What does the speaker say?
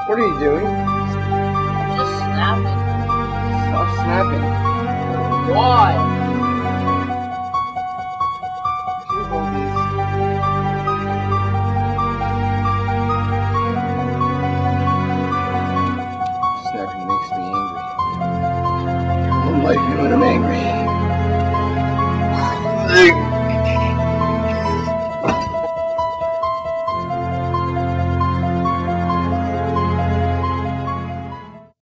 What are you doing? Just snapping. Stop snapping. Why? Can you hold these? Snapping makes me angry. I don't like it when I'm angry.